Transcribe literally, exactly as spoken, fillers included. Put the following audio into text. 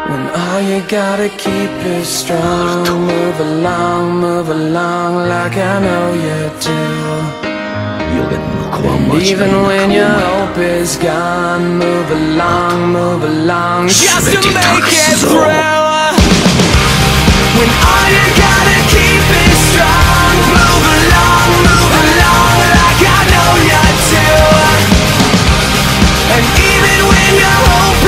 When all you gotta keep is strong. Move along, move along like I know you do. And even when your hope is gone, move along, move along, just to make it through. When all you gotta keep is strong. Move along, move along like I know you do. And even when your hope